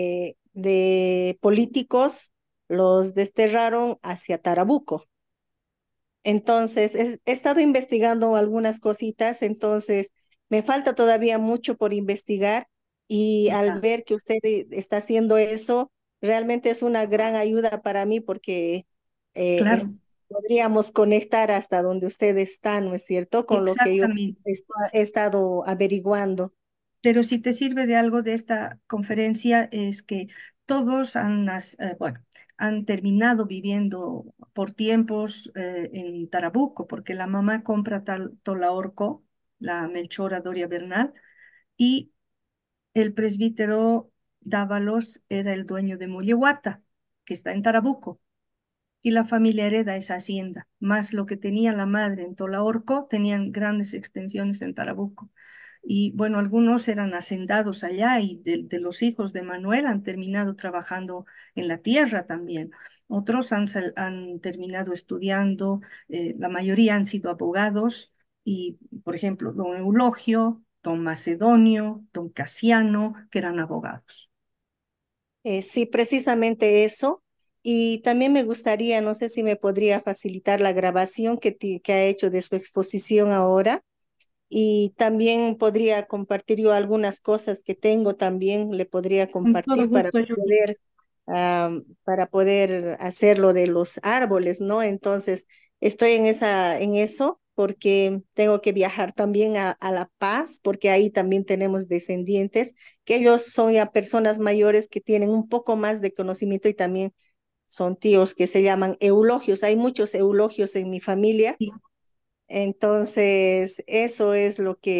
de políticos los desterraron hacia Tarabuco. Entonces, he estado investigando algunas cositas, entonces me falta todavía mucho por investigar y al Ya, ver que usted está haciendo eso, realmente es una gran ayuda para mí porque claro, podríamos conectar hasta donde usted está, ¿no es cierto? Con lo que yo exactamente. he estado averiguando. Pero si te sirve de algo de esta conferencia es que todos bueno, han terminado viviendo por tiempos en Tarabuco, porque la mamá compra Tolaorco, la Melchora Doria Bernal, y el presbítero Dávalos era el dueño de Mollehuata, que está en Tarabuco, y la familia hereda esa hacienda, más lo que tenía la madre en Tolaorco, tenían grandes extensiones en Tarabuco. Y bueno, algunos eran hacendados allá y de los hijos de Manuel han terminado trabajando en la tierra también. Otros han terminado estudiando, la mayoría han sido abogados y, por ejemplo, don Eulogio, don Macedonio, don Casiano, que eran abogados. Sí, precisamente eso. Y también me gustaría, no sé si me podría facilitar la grabación que ha hecho de su exposición ahora. Y también podría compartir yo algunas cosas que tengo también, le podría Con todo compartir gusto, Judith. para poder hacer lo de los árboles, ¿no? Entonces, estoy en eso porque tengo que viajar también a La Paz, porque ahí también tenemos descendientes, que ellos son ya personas mayores que tienen un poco más de conocimiento y también son tíos que se llaman eulogios. Hay muchos eulogios en mi familia. Sí. Entonces, eso es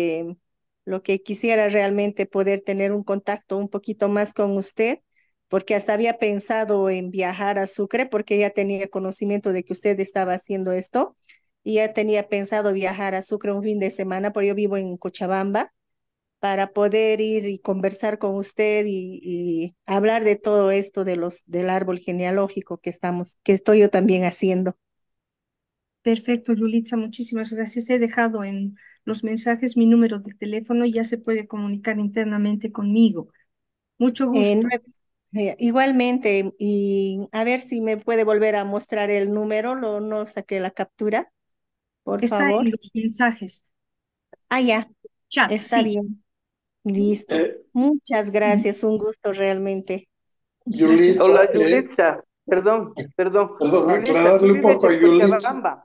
lo que quisiera realmente poder tener un contacto un poquito más con usted, porque hasta había pensado en viajar a Sucre, porque ya tenía conocimiento de que usted estaba haciendo esto, y ya tenía pensado viajar a Sucre un fin de semana, porque yo vivo en Cochabamba, para poder ir y conversar con usted y hablar de todo esto del árbol genealógico que estoy yo también haciendo. Perfecto, Yulitza, muchísimas gracias. He dejado en los mensajes mi número de teléfono y ya se puede comunicar internamente conmigo. Mucho No gusto. igualmente, y a ver si me puede volver a mostrar el número, no saqué la captura, por Está en favor. los mensajes. Ah, ya, Chat, está sí. bien, listo. Eh, Muchas gracias, un gusto realmente. Gracias. Yulitza, Hola, Yulitza. Perdón. perdón, Yulitza, ¿tú aclararle un vives poco a en Yulitza. Cochabamba?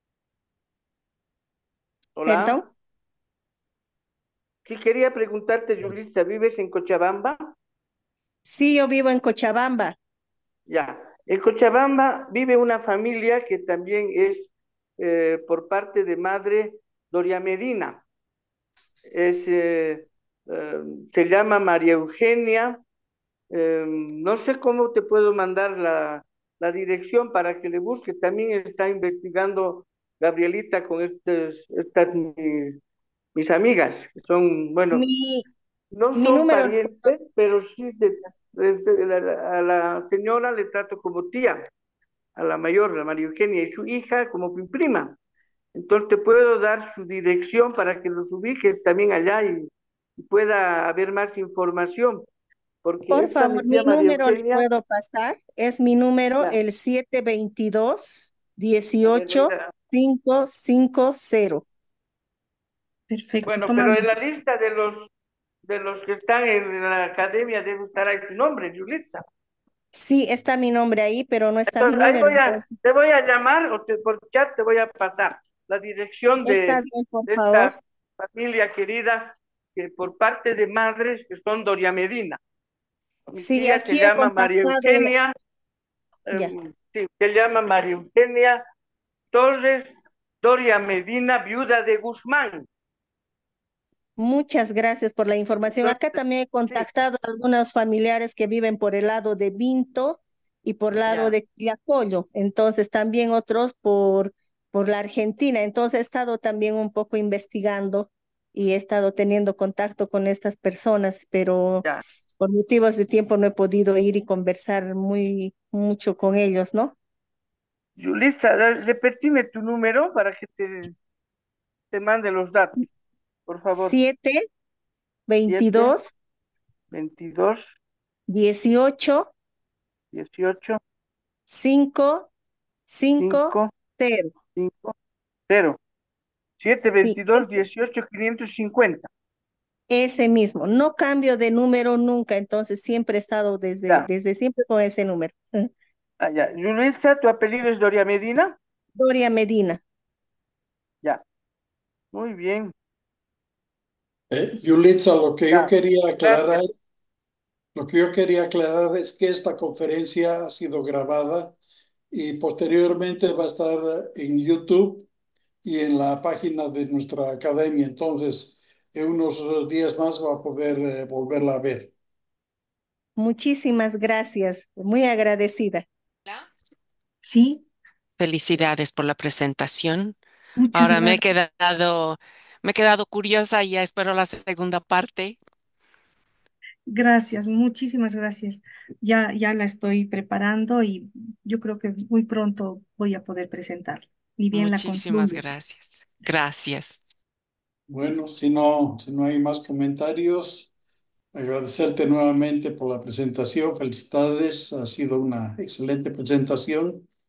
Hola. ¿Perdón? Sí, quería preguntarte, Yulitza, ¿vives en Cochabamba? Sí, yo vivo en Cochabamba. Ya. En Cochabamba vive una familia que también es por parte de madre Doria Medina. Es, se llama María Eugenia. No sé cómo te puedo mandar la dirección para que le busque. También está investigando Gabrielita con estas mis amigas, que son, bueno, Mi, no mi son número, parientes, pero sí a la señora le trato como tía, a la mayor, la María Eugenia, y su hija como mi prima. Entonces te puedo dar su dirección para que los ubiques también allá y pueda haber más información, porque por esta favor, mi tía mi María número le Eugenia, puedo pasar. Es mi número, ya, el 722 a ver, 18 550. Perfecto. bueno, Toma pero en la nota. lista de los que están en la academia debe estar ahí tu nombre, Yulitza. Sí, está mi nombre ahí, pero no está mi Entonces, ahí número. Entonces, te voy a llamar o por chat te voy a pasar la dirección está bien, por de favor. esta familia querida que por parte de madres que son Doria Medina. Mi Sí, tía se aquí he llama María contactado. Eugenia, Ya, sí, se llama María Eugenia Torres Doria Medina, viuda de Guzmán. muchas gracias por la información. Acá Entonces, también he sí, contactado a algunos familiares que viven por el lado de Vinto y por el lado ya. de Quillacollo. Entonces, también otros por la Argentina. Entonces, he estado también un poco investigando y he estado teniendo contacto con estas personas, pero Ya. por motivos de tiempo no he podido ir y conversar mucho con ellos, ¿no? Yulisa, repetime tu número para que te mande los datos, por favor. 7 7, 22 22, 18 18, 5 5 5, 0. 5, 0. 7, Sí, 22, 18, 550. ese mismo. No cambio de número nunca, entonces siempre he estado Ya, desde siempre con ese número. ya. Yulisa, ¿tu apellido es Doria Medina? Doria Medina. Ya, muy bien. Yulitza, lo que yo Ya, quería aclarar, gracias. lo que yo quería aclarar es que esta conferencia ha sido grabada y posteriormente va a estar en YouTube y en la página de nuestra academia. Entonces, en unos días más va a poder volverla a ver. Muchísimas gracias, muy agradecida. Sí, Felicidades por la presentación. muchas Ahora gracias. me he quedado curiosa y ya espero la segunda parte. Gracias, muchísimas gracias. Ya la estoy preparando y yo creo que muy pronto voy a poder presentarla. Ni bien la Muchísimas concluya. gracias. Gracias. Bueno, si no hay más comentarios, agradecerte nuevamente por la presentación. Felicidades, ha sido una excelente presentación.